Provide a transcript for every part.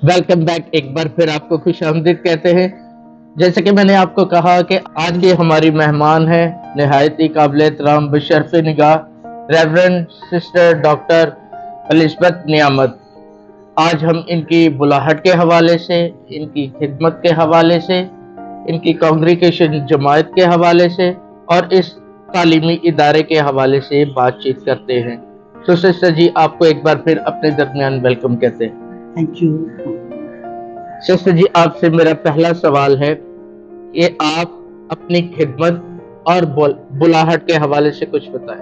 Welcome back. एक बार फिर आपको खुश आमदीद कहते हैं। जैसे कि मैंने आपको कहा कि आज की हमारी मेहमान है नहायत ही काबिल एहतराम बशरफ निगाह Reverend Sister Doctor Elizabeth Niamat. आज हम इनकी बुलाहट के हवाले से, इनकी खिदमत के हवाले से, इनकी कांग्रीगेशन जमायत के हवाले से और इस तालीमी इदारे के हवाले से बातचीत करते हैं। तो सिस्टर जी, आपको एक बार फिर अपने दरमियान वेलकम कहते हैं। Thank you. सिस्टर जी, आपसे मेरा पहला सवाल है कि आप अपनी खिदमत और बुलाहट के हवाले से कुछ बताएं।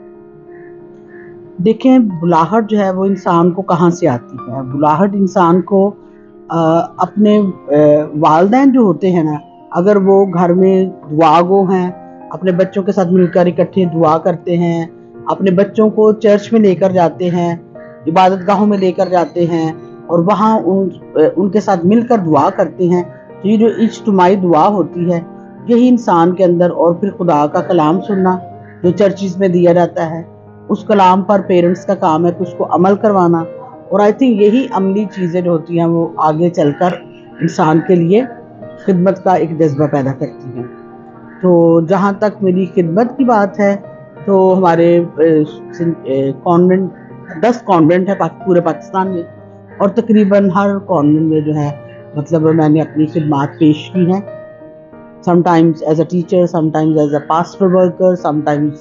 देखें, बुलाहट जो है वो इंसान को कहाँ से आती है? बुलाहट इंसान को अपने वालिदैन जो होते हैं ना, अगर वो घर में दुआ गो हैं, अपने बच्चों के साथ मिलकर इकट्ठे दुआ करते हैं, अपने बच्चों को चर्च में लेकर जाते हैं, इबादत गाहों में लेकर जाते हैं और वहाँ उनके साथ मिलकर दुआ करते हैं, तो ये जो इज्तिमाई दुआ होती है, यही इंसान के अंदर, और फिर खुदा का कलाम सुनना जो चर्चिज़ में दिया जाता है, उस कलाम पर पेरेंट्स का काम है कि उसको अमल करवाना। और आई थिंक यही अमली चीज़ें जो होती हैं वो आगे चलकर इंसान के लिए खिदमत का एक जज्बा पैदा करती हैं। तो जहाँ तक मेरी खिदमत की बात है, तो हमारे कॉन्वेंट 10 कॉन्वेंट है पूरे पाकिस्तान में, और तकरीबन हर कॉन्वेंट में जो है मतलब मैंने अपनी खिदमत पेश की हैं। Sometimes as a teacher, sometimes as a pastor worker, sometimes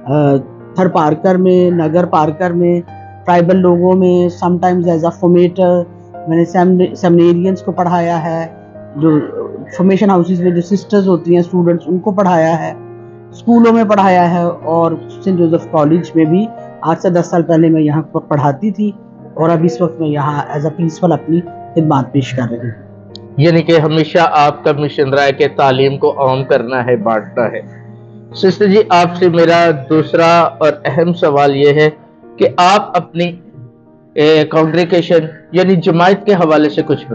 Tharparkar में, नगर पार्कर में, ट्राइबल लोगों में, समटाइम्स एज अ फॉर्मेटर। मैंने सेमिनेरियंस को पढ़ाया है, जो फॉर्मेशन हाउसेस में जो सिस्टर्स होती हैं स्टूडेंट्स, उनको पढ़ाया है, स्कूलों में पढ़ाया है, और सेंट जोसेफ कॉलेज में भी आज से 10 साल पहले मैं यहाँ पर पढ़ाती थी, और अब इस वक्त मैं यहाँ एज अ प्रिंसिपल अपनी खिदमत पेश कर रही हूँ। यानी कि हमेशा आपका मिशन रहा है कि तालीम को आम करना है, बांटना है। सिस्टर जी, आपसे मेरा दूसरा और अहम सवाल ये है कि आप अपनी कांग्रीगेशन यानी जमायत के हवाले से कुछ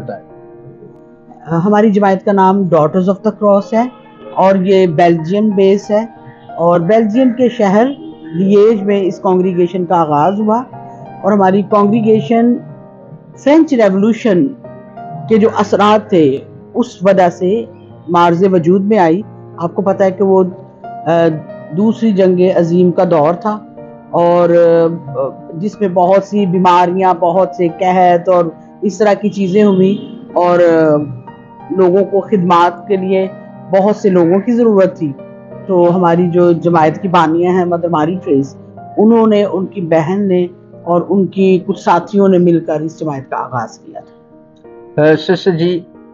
बताएं। हमारी जमायत का नाम डॉटर्स ऑफ द क्रॉस है, और ये बेल्जियम बेस है, और बेल्जियम के शहर लिएज में इस कांग्रीगेशन का आगाज़ हुआ। और हमारी कांग्रीगेशन फ्रेंच रेवोल्यूशन के जो असरात थे उस वजह से मार्ज़े वजूद में आई। आपको पता है कि वो दूसरी जंग अजीम का दौर था, और जिसमें बहुत सी बीमारियां, बहुत से कहत और इस तरह की चीज़ें हुई, और लोगों को खिदमत के लिए बहुत से लोगों की ज़रूरत थी। तो हमारी जो जमायत की बानियां हैं मदर मारी ट्रेस, उन्होंने, उनकी बहन ने और उनकी कुछ साथियों ने मिलकर इस जमायत का आगाज़ किया था। सिस्टर जी,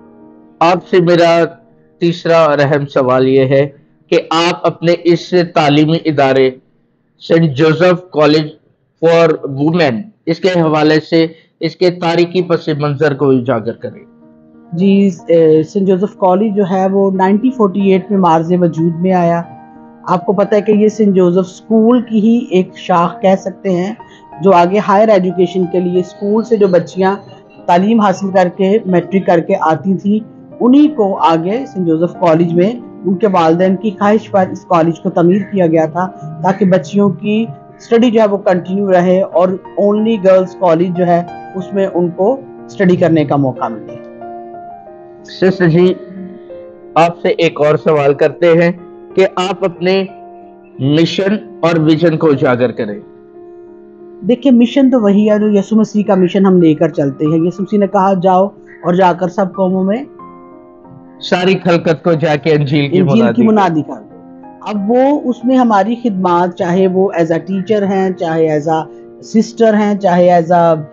आपसे मेरा तीसरा और अहम सवाल ये है कि आप अपने इस तालीमी इदारे Saint Joseph college for women, इसके हवाले से इसके तारीखी पस मंज़र को उजागर करें। जी, सेंट जोसेफ कॉलेज जो है वो 1948 में मार्ज़े वजूद में आया। आपको पता है कि ये सेंट जोसेफ स्कूल की ही एक शाख कह सकते हैं, जो आगे हायर एजुकेशन के लिए स्कूल से जो बच्चियां तालीम हासिल करके मैट्रिक करके आती थी, उन्हीं को आगे सेंट जोसेफ कॉलेज में उनके वालिदैन की ख्वाहिश पर इस कॉलेज को तमीर किया गया था, ताकि बच्चियों की स्टडी जो है वो कंटिन्यू रहे, और ओनली गर्ल्स कॉलेज जो है उसमें उनको स्टडी करने का मौका मिले। सिस्टर जी, आपसे एक और सवाल करते हैं कि आप अपने मिशन और विजन को उजागर करें। देखिए, मिशन तो वही है जो यीशु मसीह का मिशन हम लेकर चलते हैं। यीशु मसीह ने कहा, जाओ और जाकर सब कौमों में सारी खलकत को जाके इंजील की मुनादी कर दो। अब वो उसमें हमारी खिदमत, चाहे वो एज अ टीचर हैं, चाहे एज अ सिस्टर हैं, चाहे एज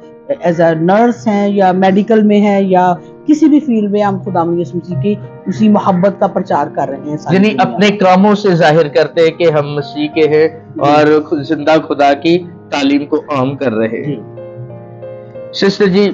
अ नर्स हैं, या मेडिकल में हैं, या किसी भी फील्ड में, हम खुदा यीशु मसीह की उसी मोहब्बत का प्रचार कर रहे हैं। यानी अपने कामों से जाहिर करते हैं कि हम मसीह के हैं और जिंदा खुदा की तालीम को आम कर रहे हैं। सिस्टर जी,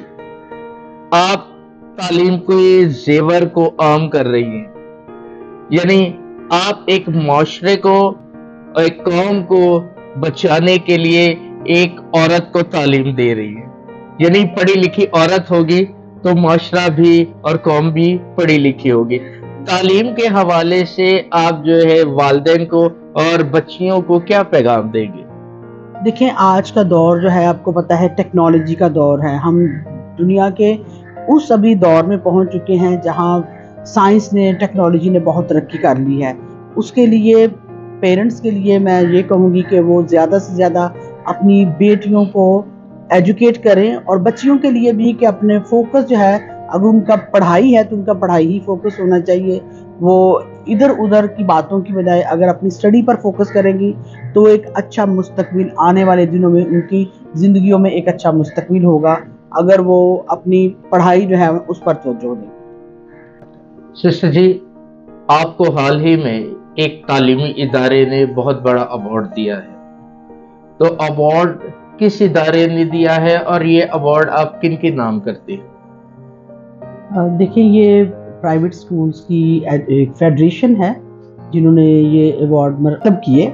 आप तालीम के जेवर को आम कर रही हैं, यानी आप एक माशरे को, एक कौम को बचाने के लिए एक औरत को तालीम दे रही है। यानी पढ़ी लिखी औरत होगी तो माशरा भी और कौम भी पढ़ी लिखी होगी। तालीम के हवाले से आप जो है वालिदैन को और बच्चियों को क्या पैगाम देंगे? देखें, आज का दौर जो है आपको पता है टेक्नोलॉजी का दौर है। हम दुनिया के اس ابھی دور میں پہنچ چکے ہیں جہاں سائنس نے ٹیکنالوجی نے بہت ترقی کر لی ہے. اس کے لیے پیرنٹس کے لیے میں یہ کہوں گی کہ وہ زیادہ سے زیادہ اپنی بیٹیوں کو ایجوکیٹ کریں, اور بچیوں کے لیے بھی کہ اپنے فوکس جو ہے, اگر ان کا پڑھائی ہے تو ان کا پڑھائی ہی فوکس ہونا چاہیے. وہ ادھر ادھر کی باتوں کی بجائے اگر اپنی اسٹڈی پر فوکس کریں گی تو ایک اچھا مستقبل آنے والے دنوں میں ان کی زندگیوں میں ایک اچھا مستقبل ہوگا اگر وہ اپنی پڑھائی جو ہے اس پر توجہ دیں. سسٹر جی, آپ کو حال ہی میں ایک تعلیمی ادارے نے بہت بڑا ایوارڈ دیا ہے, تو ایوارڈ کس ادارے نے دیا ہے اور یہ ایوارڈ آپ کن کے نام کرتے ہیں؟ دیکھیں, یہ پرائیویٹ سکولز کی ایک فیڈریشن ہے جنہوں نے یہ ایوارڈ مرتب کیے,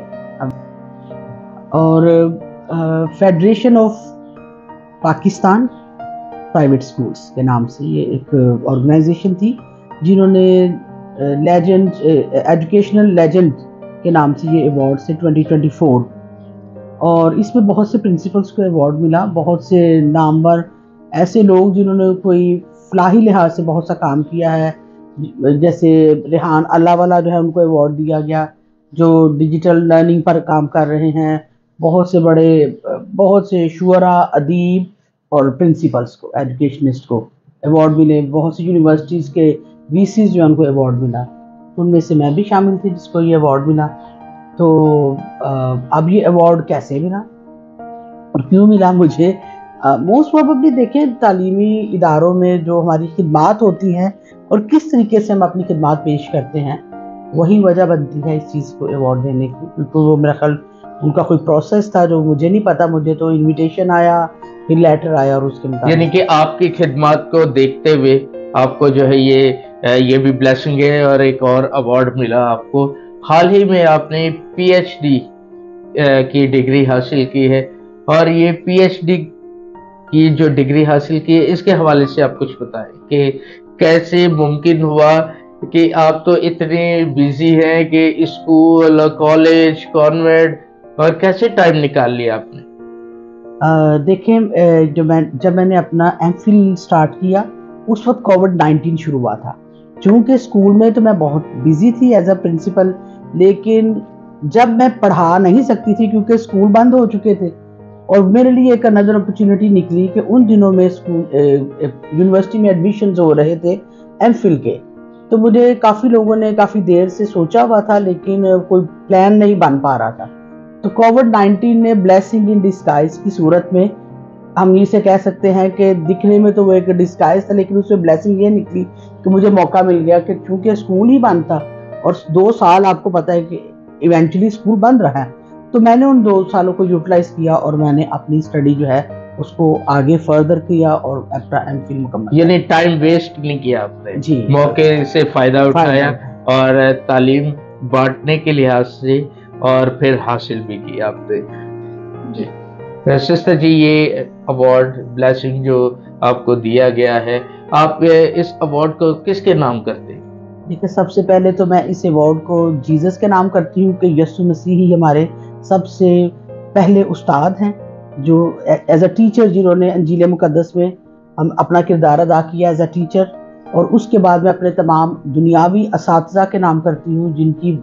اور federation of Pakistan private schools کے نام سے یہ ایک آرگنائزیشن تھی جنہوں نے لیجنڈ ایجوکیشنل لیجنڈ کے نام سے یہ ایوارڈ سے 2024, اور اس میں بہت سے پرنسپلز کو ایوارڈ ملا, بہت سے نامور ایسے لوگ جنہوں نے کوئی فلاحی لحاظ سے بہت سا کام کیا ہے, جیسے ریحان اللہ والا جو ہے ان کو ایوارڈ دیا گیا جو ڈیجیٹل لرننگ پر کام کر رہے ہیں. بہت سے شعراء, ادیب اور پرنسپلز کو, ایجوکیشنسٹ کو ایوارڈ ملے. بہت سی یونیورسٹیز کے وی سیز جو ہیں ان کو ایوارڈ ملا, ان میں سے میں بھی شامل تھی جس کو یہ ایوارڈ ملا. تو اب یہ ایوارڈ کیسے ملا اور کیوں ملا مجھے؟ موسٹ پروبیبلی دیکھیں, تعلیمی اداروں میں جو ہماری خدمات ہوتی ہیں اور کس طریقے سے ہم اپنی خدمات پیش کرتے ہیں وہی وجہ بنتی ہے اس چیز کو ایوارڈ دینے کی, کیونکہ وہ میرا خیال ان کا کوئی پروسیس تھا جو مجھے نہیں پتا. مجھے تو انویٹیشن آیا, پھر لیٹر آیا, اور اس کے مطابق, یعنی کہ آپ کی خدمات کو دیکھتے ہوئے آپ کو جو ہے یہ بھی بلیسنگ ہے اور ایک اور ایوارڈ ملا آپ کو. حال ہی میں آپ نے پی ایچ ڈی کی ڈگری حاصل کی ہے, اور یہ پی ایچ ڈی کی جو ڈگری حاصل کی ہے اس کے حوالے سے آپ کچھ بتائیں کہ کیسے ممکن ہوا کہ آپ تو اتنے بیزی ہیں کہ اسکول, کالج, کانوینٹ, اور کیسے ٹائم نکال لیا آپ نے؟ دیکھیں, جب میں نے اپنا ایم فل اسٹارٹ کیا اس وقت کووڈ-19 شروع ہوا تھا. چونکہ اسکول میں تو میں بہت بزی تھی ایز اے پرنسپل, لیکن جب میں پڑھا نہیں سکتی تھی کیونکہ اسکول بند ہو چکے تھے, اور میرے لیے ایک نظر اپرچونٹی نکلی کہ ان دنوں میں یونیورسٹی میں ایڈمیشنز ہو رہے تھے ایم فل کے. تو مجھے کافی لوگوں نے کافی دیر سے سوچا ہوا تھا لیکن کوئی پلان نہیں بن پا رہا تھا. تو کووڈ-19 نے بلیسنگ ان ڈسگائز کی صورت میں, ہم اسے کہہ سکتے ہیں کہ دکھنے میں تو وہ ایک ڈسگائز تھا لیکن اس میں بلیسنگ یہ نکلی کہ مجھے موقع مل گیا کہ چونکہ اسکول ہی بند تھا اور 2 سال آپ کو پتہ ہے کہ ایونچولی اسکول بند رہا ہے, تو میں نے ان 2 سالوں کو یوٹیلائز کیا اور میں نے اپنی اسٹڈی جو ہے اس کو آگے فردر کیا اور اپنا ایم فل مکمل. یعنی ٹائم ویسٹ نہیں کیا آپ نے, جی, موقع سے فائدہ اٹھایا اور تعلیم بانٹنے کے لحاظ سے, اور پھر حاصل بھی کیا آپ نے. جی سسٹر جی, یہ ایوارڈ بلیسنگ جو آپ کو دیا گیا ہے, آپ اس ایوارڈ کو کس کے نام کرتے ہیں؟ دیکھیں, سب سے پہلے تو میں اس ایوارڈ کو جیزس کے نام کرتی ہوں کہ یسوع مسیح ہی ہمارے سب سے پہلے استاد ہیں جو ایز اے ٹیچر جنہوں نے انجیل مقدس میں ہم اپنا کردار ادا کیا ایز اے ٹیچر. اور اس کے بعد میں اپنے تمام دنیاوی اساتذہ کے نام کرتی ہوں جن کی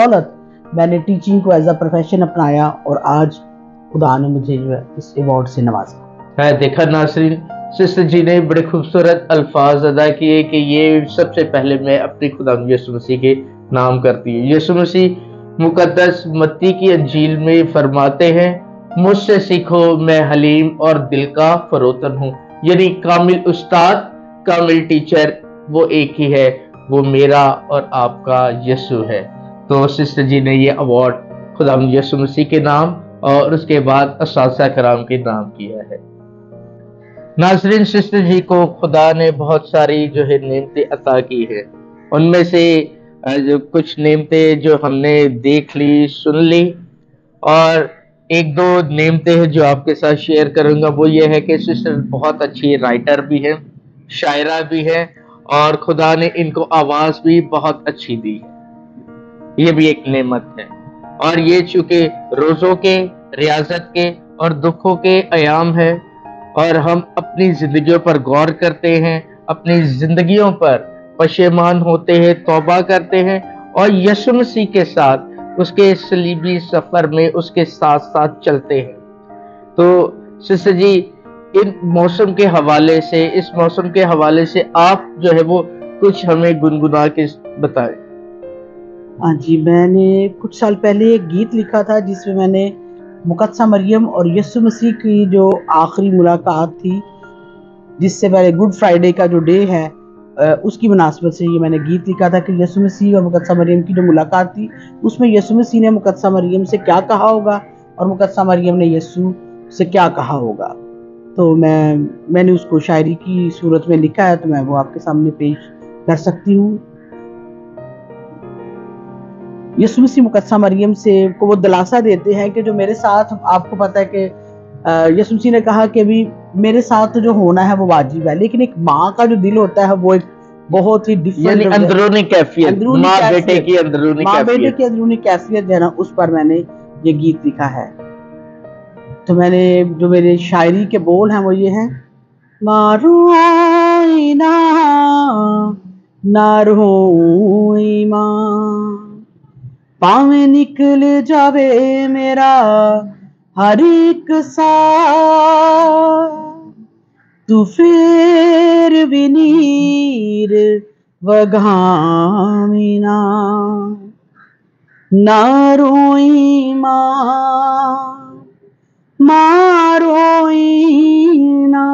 بدولت میں نے ٹیچنگ کو ایز اے پروفیشن اپنایا اور آج خدا نے مجھے جو ہے اس ایوارڈ سے نوازا. دیکھا ناظرین, سسٹر جی نے بڑے خوبصورت الفاظ ادا کیے کہ یہ سب سے پہلے میں اپنی خدا یسوع مسیح کے نام کرتی ہوں. یسوع مسیح مقدس متی کی انجیل میں فرماتے ہیں, مجھ سے سیکھو میں حلیم اور دل کا فروتن ہوں. یعنی کامل استاد, کامل ٹیچر وہ ایک ہی ہے, وہ میرا اور آپ کا یسوع ہے. تو سسٹر جی نے یہ ایوارڈ خدا یسوع مسیح کے نام اور اس کے بعد اساتذہ کرام کے نام کیا ہے. ناظرین, سسٹر جی کو خدا نے بہت ساری جو ہے نعمتیں عطا کی ہے. ان میں سے جو کچھ نعمتیں جو ہم نے دیکھ لی, سن لی, اور 1-2 نعمتیں ہیں جو آپ کے ساتھ شیئر کروں گا. وہ یہ ہے کہ سسٹر بہت اچھی رائٹر بھی ہے, شاعرہ بھی ہے, اور خدا نے ان کو آواز بھی بہت اچھی دی ہے. یہ بھی ایک نعمت ہے. اور یہ چونکہ روزوں کے, ریاضت کے اور دکھوں کے ایام ہے, اور ہم اپنی زندگیوں پر غور کرتے ہیں اپنی زندگیوں پر پشیمان ہوتے ہیں، توبہ کرتے ہیں اور یسوع مسیح کے ساتھ اس کے صلیبی سفر میں اس کے ساتھ ساتھ چلتے ہیں۔ تو سسٹر جی، ان موسم کے حوالے سے، اس موسم کے حوالے سے آپ جو ہے وہ کچھ ہمیں گنگنا کے بتائیں۔ ہاں جی، میں نے کچھ سال پہلے ایک گیت لکھا تھا جس میں نے مقدسہ مریم اور یسوع مسیح کی جو آخری ملاقات تھی، جس سے پہلے گڈ فرائیڈے کا جو ڈے ہے، اس کی مناسبت سے یہ میں نے گیت لکھا تھا کہ یسوع مسیح اور مقدسہ مریم کی جو ملاقات تھی، اس میں یسوع مسیح نے مقدسہ مریم سے کیا کہا ہوگا اور مقدسہ مریم نے یسوع سے کیا کہا ہوگا۔ تو میں نے اس کو شاعری کی صورت میں لکھا ہے، تو میں وہ آپ کے سامنے پیش کر سکتی ہوں۔ یسوع مسیح مقدسہ مریم سے کو وہ دلاسا دیتے ہیں کہ جو میرے ساتھ، آپ کو پتہ ہے کہ یسوع مسیح نے کہا کہ بھی میرے ساتھ جو ہونا ہے وہ واجب ہے، لیکن ایک ماں کا جو دل ہوتا ہے وہ ایک بہت ہی یعنی اندرونی کیفیت، ماں بیٹے کی اندرونی کیفیت جو ہے نا، اس پر میں نے یہ گیت لکھا ہے۔ تو میں نے جو میرے شاعری کے بول ہیں وہ یہ ہیں: مارو آئینہ نہ روئی ماں، پاویں نکل جاوے میرا ہر ایک سال، تو پھر بھی نیر وگھامی نہ روئی ماں، ماں روئی نا،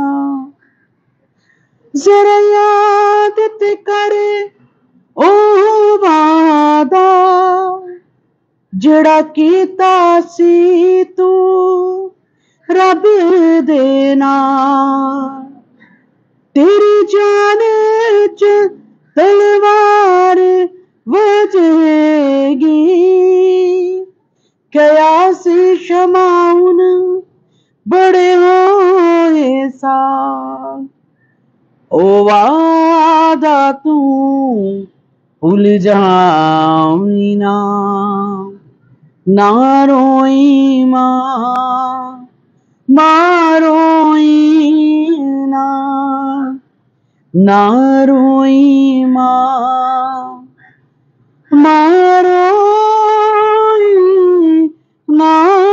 ذرا یاد تے کرے او وعدہ جڑا کیتا سی تو رب دینا، تیری جان چ تلوار وجے گی، قیاسی شمعون بڑے ہوئے سال، او وعدہ تو بھول جاویں نہ روئی ماں، ماں روئی نہ روئی ماں، ماں روئی نا۔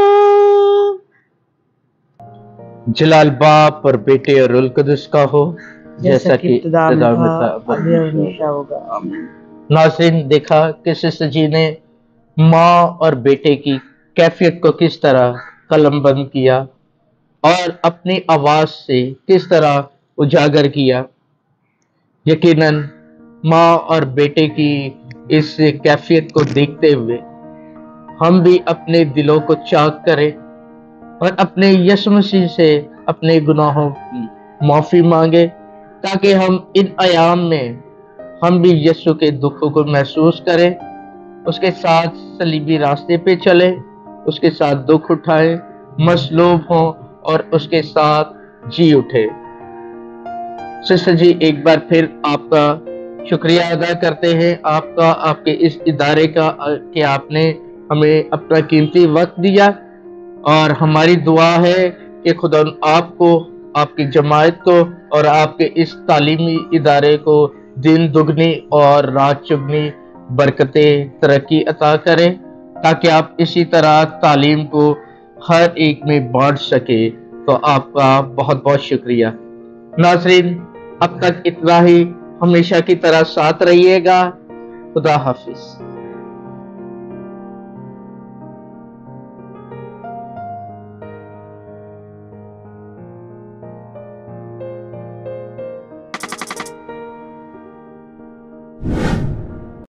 جلال باپ اور بیٹے اور روح القدس کا ہو، جیسا کہ ابتدا میں تھا ابھی ہمیشہ ہوگا، آمین۔ ناظرین، دیکھا کہ سسٹر جی نے ماں اور بیٹے کی کیفیت کو کس طرح قلم بند کیا اور اپنی آواز سے کس طرح اجاگر کیا۔ یقیناً ماں اور بیٹے کی اس کیفیت کو دیکھتے ہوئے ہم بھی اپنے دلوں کو چاک کریں اور اپنے یسوع مسیح سے اپنے گناہوں کی معافی مانگے، تاکہ ہم ان ایام میں ہم بھی یسوع کے دکھوں کو محسوس کریں، اس کے ساتھ صلیبی راستے پہ چلیں، اس کے ساتھ دکھ اٹھائیں، مصلوب ہوں اور اس کے ساتھ جی اٹھے۔ سسٹر جی، ایک بار پھر آپ کا شکریہ ادا کرتے ہیں، آپ کا، آپ کے اس ادارے کا، کہ آپ نے ہمیں اپنا قیمتی وقت دیا، اور ہماری دعا ہے کہ خدا آپ کو، آپ کی جماعت کو اور آپ کے اس تعلیمی ادارے کو دن دگنی اور رات چگنی برکتیں، ترقی عطا کرے، تاکہ آپ اسی طرح تعلیم کو ہر ایک میں بانٹ سکے۔ تو آپ کا بہت بہت شکریہ۔ ناظرین، اب تک اتنا ہی، ہمیشہ کی طرح ساتھ رہیے گا۔ خدا حافظ۔